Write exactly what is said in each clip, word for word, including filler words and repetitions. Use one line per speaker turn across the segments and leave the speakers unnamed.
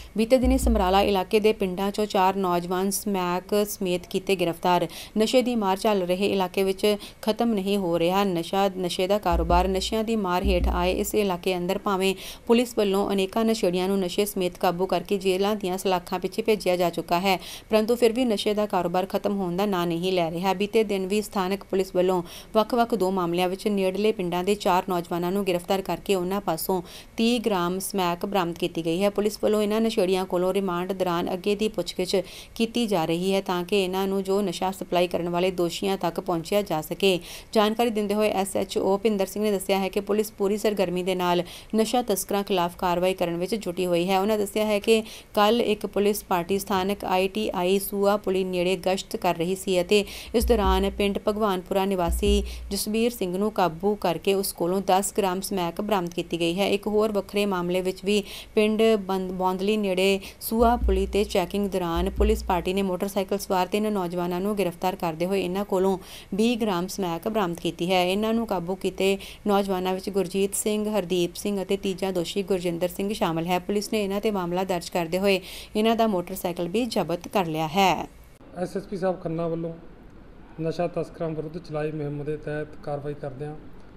बीते दिनी समराला इलाके के पिंडां चों चार नौजवान समैक समेत कीते गिरफ्तार। नशे की मार झल रहे इलाके विच खत्म नहीं हो रहा नशा नशे का कारोबार। नशियां की मार हेठ आए इस इलाके अंदर भावें पुलिस वालों अनेकों नशेड़ियां नूं नशे समेत काबू करके जेलों दीआं सलाखां पिछे भेजिया जा चुका है, परंतु फिर भी नशे का कारोबार खत्म होने का नां नहीं लै रहा। बीते दिन भी स्थानक पुलिस वालों ਵੱਖ-ਵੱਖ दो मामलों में नेड़ले पिंडां के चार नौजवानों को गिरफ्तार करके उन्हां पासों तीस ग्राम समैक बरामद की गई है। पुलिस वालों इन्हां नशेड़ियां कोलों रिमांड दौरान अगे की पुछगिछ की जा रही है ताकि इन्हां नूं जो नशा सप्लाई करने वाले दोषियों तक पहुंचाया जा सके। जानकारी देंदे हुए S H O Bhupinder Singh ने दस्सिया है कि पुलिस पूरी सरगर्मी के नाल नशा तस्करां खिलाफ कार्रवाई करने में जुटी हुई है। उन्होंने दस्सिया है कि कल एक पुलिस पार्टी स्थानक आई टी आई सूआ पुली नेड़े गश्त कर रही सी अते इस दौरान पिंड भगवानपुरा निवासी जसबीर सिंह नूं काबू करके उस कोलों दस ग्राम समैक बरामद की गई है। एक होर वक्खरे मामले विच भी पिंड बौंदली नेड़े सूआ पुली ते चैकिंग दौरान पुलिस पार्टी ने मोटरसाइकिल सवार तीन नौजवानों को गिरफ्तार करते हुए इन्हां कोलों बीस ग्राम समैक बरामद की है। इन्हां नूं काबू कीते नौजवानों विच गुरजीत सिंह, हरदीप सिंह अते तीजा दोषी गुरजिंदर सिंह शामिल है। पुलिस ने इन्हां ते मामला दर्ज करते हुए इन्हां दा मोटरसाइकिल भी जब्त कर लिया है।
एस एस पी साहब खन्ना वालों नशा तस्करां विरुद्ध चलाई मुहिम के तहत कार्रवाई करदे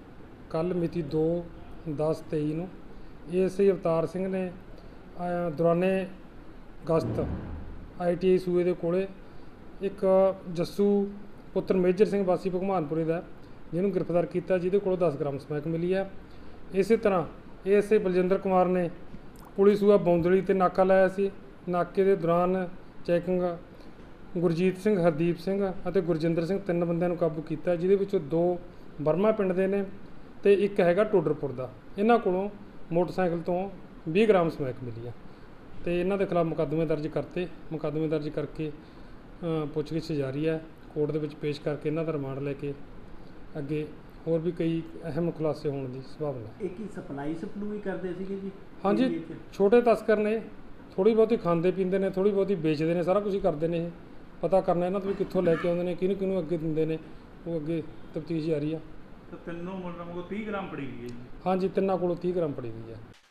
कल मिति दो दस तेई नूं ए एस आई अवतार सिंह ने दौराने गश्त आई टी आई सूए के कोले एक जस्सू पुत्र मेजर सिंह वासी भगवानपुरे का जिन्होंने गिरफ्तार किया, जिहदे कोलों दस ग्राम समैक मिली है। इस तरह A S I Baljinder Kumar ने पुलिस सूआ बौंदली ते नाका लाया सी। नाके के दौरान चैकिंग गुरजीत सिंह, हरदीप सिंह अते गुरजिंदर सिंह तीन बंदिਆਂ ਨੂੰ काबू किया, जिहदे विचों दो बर्मा पिंड दे ने ते एक हैगा टोडरपुर दा। इन्हां कोलों मोटरसाइकिल तो बीस ग्राम समैक मिली है ते इन्हां दे खिलाफ मुकदमे दर्ज करते मुकदमे दर्ज करके पुछगिछ जारी है। कोर्ट दे विच पेश करके इन्हां दा रिमांड लैके अगे होर भी कई अहम खुलासे होने की संभावना है।
एक ही सप्लाई सप्लू करते थे जी?
हाँ जी, छोटे तस्कर ने, थोड़ी बहुती खाते पीते हैं, थोड़ी बहुती बेचते हैं, सारा कुछ करते हैं। पता करना इन्हों भी कितों लैके आते हैं, किनू किनू अगे दिंदे ने, वो अगे तफ्तीश जारी है।
तो तीनों मतलब तीस ग्राम पड़ी गई है?
हाँ जी, तिना को तीस ग्राम पड़ी गई है।